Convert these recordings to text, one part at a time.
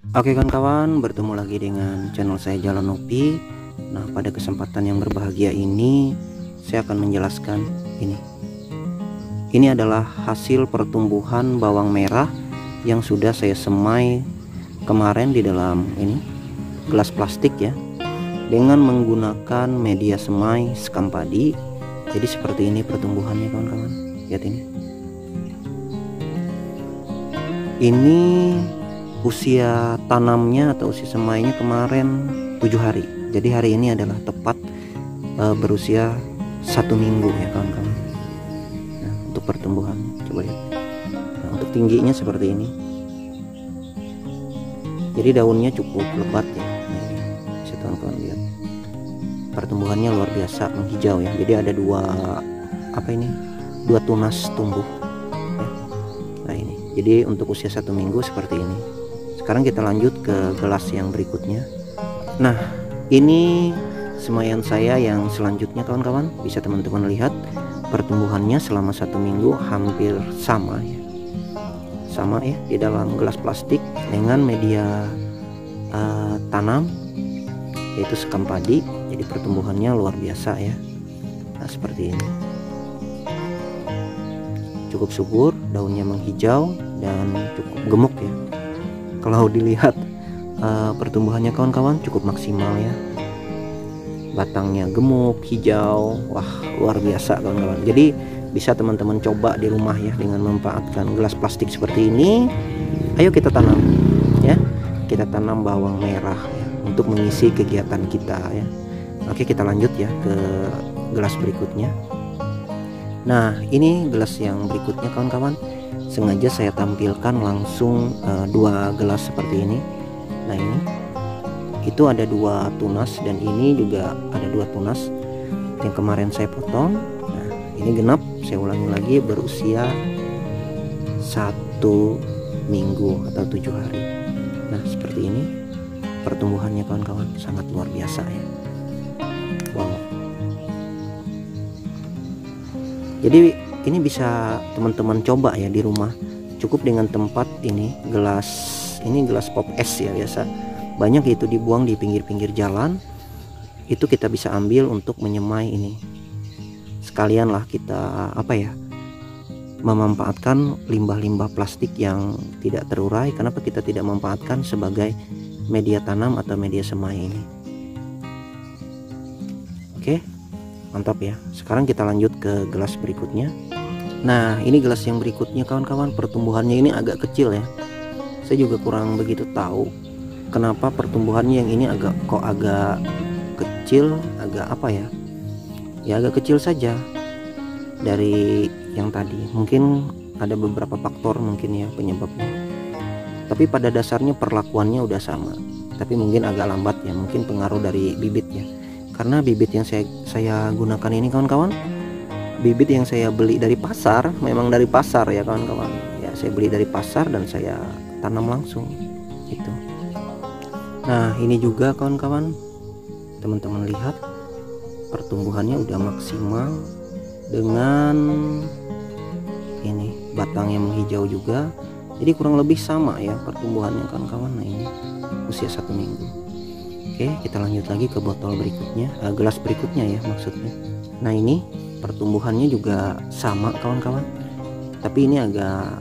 Oke kawan-kawan, bertemu lagi dengan channel saya Jalan Nopi. Nah, pada kesempatan yang berbahagia ini saya akan menjelaskan ini. Ini adalah hasil pertumbuhan bawang merah yang sudah saya semai kemarin di dalam ini gelas plastik ya, dengan menggunakan media semai sekam padi. Jadi seperti ini pertumbuhannya kawan-kawan. Lihat ini. Ini usia tanamnya atau usia semainya kemarin 7 hari. Jadi hari ini adalah tepat berusia 1 minggu ya kawan-kawan. Nah, untuk pertumbuhan coba lihat. Nah, untuk tingginya seperti ini. Jadi daunnya cukup lebat ya. Nah, ini bisa kawan-kawan lihat. Pertumbuhannya luar biasa menghijau ya. Jadi ada dua tunas tumbuh. Nah ini. Jadi untuk usia 1 minggu seperti ini. Sekarang kita lanjut ke gelas yang berikutnya. Nah, ini semaian saya yang selanjutnya kawan-kawan. Bisa teman-teman lihat pertumbuhannya selama 1 minggu hampir sama ya. Sama ya, di dalam gelas plastik dengan media tanam yaitu sekam padi. Jadi pertumbuhannya luar biasa ya. Nah, seperti ini. Cukup subur, daunnya menghijau dan cukup gemuk ya. Kalau dilihat pertumbuhannya kawan-kawan cukup maksimal ya. Batangnya gemuk, hijau, wah luar biasa kawan-kawan. Jadi bisa teman-teman coba di rumah ya dengan memanfaatkan gelas plastik seperti ini. Ayo kita tanam ya. Kita tanam bawang merah ya untuk mengisi kegiatan kita ya. Oke, kita lanjut ya ke gelas berikutnya. Nah, ini gelas yang berikutnya kawan-kawan. Sengaja saya tampilkan langsung 2 gelas seperti ini. Nah, ini itu ada 2 tunas dan ini juga ada 2 tunas yang kemarin saya potong. Nah, ini genap, saya ulangi lagi, berusia 1 minggu atau 7 hari. Nah, seperti ini pertumbuhannya kawan-kawan, sangat luar biasa ya. Wow. Jadi ini bisa teman-teman coba ya di rumah. Cukup dengan tempat ini gelas pop es ya biasa. Banyak itu dibuang di pinggir-pinggir jalan. Itu kita bisa ambil untuk menyemai ini. Sekalianlah kita memanfaatkan limbah-limbah plastik yang tidak terurai. Kenapa kita tidak memanfaatkan sebagai media tanam atau media semai ini? Oke. Mantap ya. Sekarang kita lanjut ke gelas berikutnya. Nah, ini gelas yang berikutnya kawan-kawan, pertumbuhannya ini agak kecil ya. Saya juga kurang begitu tahu kenapa pertumbuhannya yang ini agak kecil, agak agak kecil saja dari yang tadi. Mungkin ada beberapa faktor mungkin ya penyebabnya. Tapi pada dasarnya perlakuannya udah sama. Tapi mungkin agak lambat ya, mungkin pengaruh dari bibitnya. Karena bibit yang saya gunakan ini kawan-kawan, bibit yang saya beli dari pasar, memang dari pasar ya kawan-kawan ya. Saya beli dari pasar dan saya tanam langsung itu. Nah, ini juga kawan-kawan, teman-teman lihat pertumbuhannya udah maksimal dengan ini batang yang menghijau juga. Jadi kurang lebih sama ya pertumbuhannya kawan-kawan. Nah, ini usia 1 minggu. Oke, kita lanjut lagi ke botol berikutnya, gelas berikutnya ya maksudnya. Nah, ini pertumbuhannya juga sama kawan-kawan, tapi ini agak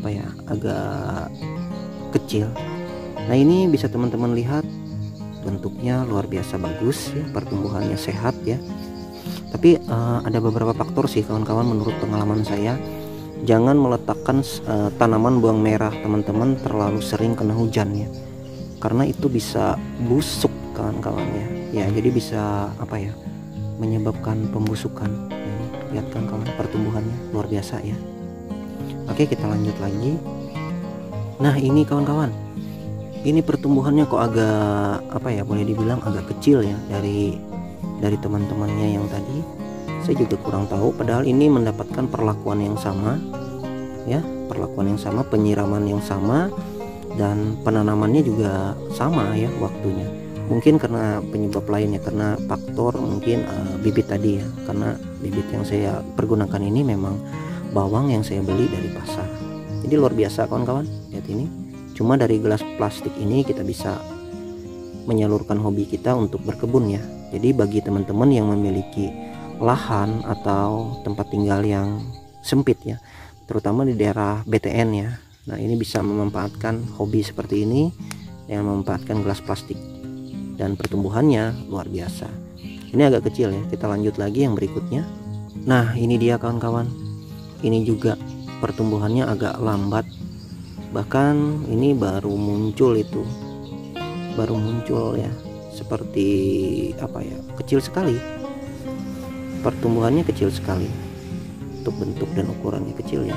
kecil. Nah, ini bisa teman-teman lihat bentuknya luar biasa bagus ya, pertumbuhannya sehat ya. Tapi ada beberapa faktor sih kawan-kawan menurut pengalaman saya. Jangan meletakkan tanaman bawang merah teman-teman terlalu sering kena hujan ya, karena itu bisa busuk kawan-kawan ya. Jadi bisa menyebabkan pembusukan. Lihat kawan-kawan pertumbuhannya luar biasa ya. Oke, kita lanjut lagi. Nah, ini kawan-kawan, ini pertumbuhannya kok agak boleh dibilang agak kecil ya dari teman-temannya yang tadi. Saya juga kurang tahu, padahal ini mendapatkan perlakuan yang sama ya, penyiraman yang sama, dan penanamannya juga sama ya waktunya. Mungkin karena penyebab lainnya, karena faktor mungkin bibit tadi ya, karena bibit yang saya pergunakan ini memang bawang yang saya beli dari pasar. Jadi luar biasa kawan-kawan, lihat ini Cuma dari gelas plastik ini kita bisa menyalurkan hobi kita untuk berkebun ya. Jadi bagi teman-teman yang memiliki lahan atau tempat tinggal yang sempit ya, terutama di daerah BTN ya, nah ini bisa memanfaatkan hobi seperti ini dengan memanfaatkan gelas plastik, dan pertumbuhannya luar biasa. Ini agak kecil ya, kita lanjut lagi yang berikutnya. Nah ini dia kawan-kawan, ini juga pertumbuhannya agak lambat, bahkan ini baru muncul ya, seperti apa ya, kecil sekali pertumbuhannya, kecil sekali untuk bentuk dan ukurannya kecil ya,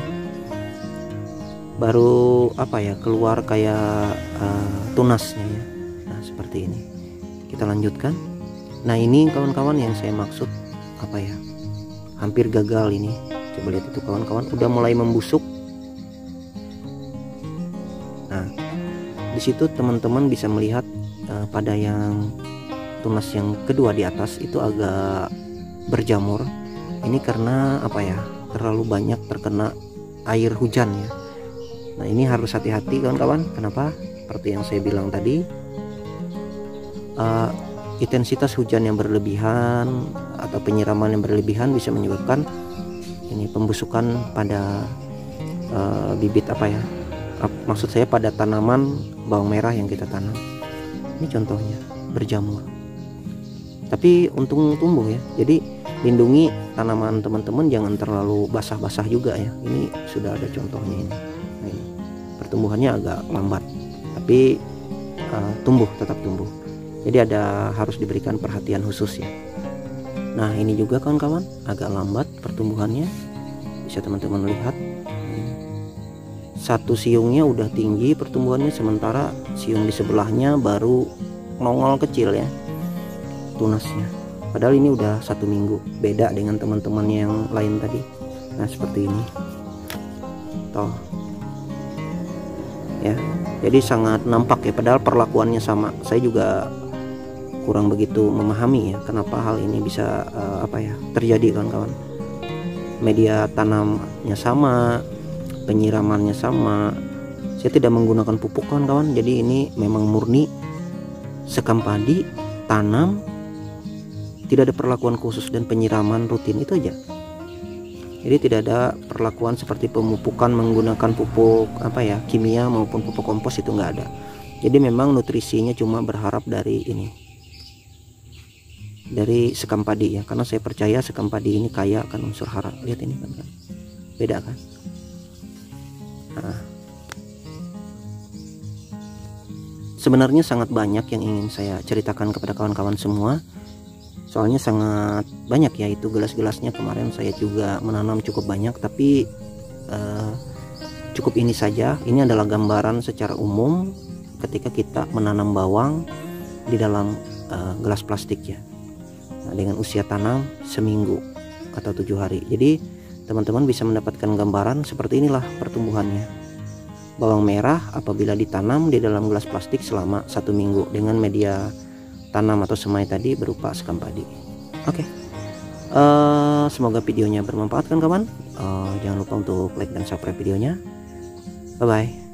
baru apa ya, keluar kayak tunasnya ya. Nah seperti ini, kita lanjutkan. Nah ini kawan-kawan yang saya maksud apa ya, hampir gagal ini. Coba lihat itu kawan-kawan, udah mulai membusuk. Nah di situ teman-teman bisa melihat pada yang tunas yang kedua di atas itu agak berjamur. Ini karena apa ya, terlalu banyak terkena air hujan ya. Nah ini harus hati-hati kawan-kawan. Kenapa? Seperti yang saya bilang tadi, intensitas hujan yang berlebihan atau penyiraman yang berlebihan bisa menyebabkan ini pembusukan pada bibit apa ya, maksud saya pada tanaman bawang merah yang kita tanam. Ini contohnya berjamur, tapi untung tumbuh ya. Jadi lindungi tanaman teman-teman jangan terlalu basah-basah juga ya. Ini sudah ada contohnya ini. Nah, ini pertumbuhannya agak lambat, tapi tetap tumbuh. Jadi harus diberikan perhatian khusus ya. Nah ini juga kawan-kawan agak lambat pertumbuhannya, bisa teman-teman lihat. Satu siungnya udah tinggi pertumbuhannya, sementara siung di sebelahnya baru nongol kecil ya tunasnya. Padahal ini udah 1 minggu, beda dengan teman-teman yang lain tadi. Nah seperti ini toh ya, jadi sangat nampak ya, padahal perlakuannya sama. Saya juga kurang begitu memahami ya kenapa hal ini bisa apa ya terjadi kawan-kawan. Media tanamnya sama, penyiramannya sama. Saya tidak menggunakan pupuk kawan-kawan, jadi ini memang murni sekam padi, tanam, tidak ada perlakuan khusus, dan penyiraman rutin, itu aja. Jadi tidak ada perlakuan seperti pemupukan menggunakan pupuk apa ya kimia maupun pupuk kompos, itu nggak ada. Jadi memang nutrisinya cuma berharap dari ini, dari sekam padi ya, karena saya percaya sekam padi ini kaya akan unsur hara. Lihat ini kan, beda kan. Nah, sebenarnya sangat banyak yang ingin saya ceritakan kepada kawan-kawan semua. Soalnya sangat banyak ya, itu gelas-gelasnya kemarin saya juga menanam cukup banyak, tapi cukup ini saja. Ini adalah gambaran secara umum ketika kita menanam bawang di dalam gelas plastik ya. Nah, dengan usia tanam seminggu atau 7 hari. Jadi teman-teman bisa mendapatkan gambaran seperti inilah pertumbuhannya. Bawang merah apabila ditanam di dalam gelas plastik selama 1 minggu dengan media tanam atau semai tadi berupa sekam padi. Oke. Semoga videonya bermanfaat kan kawan. Jangan lupa untuk like dan subscribe videonya. Bye bye.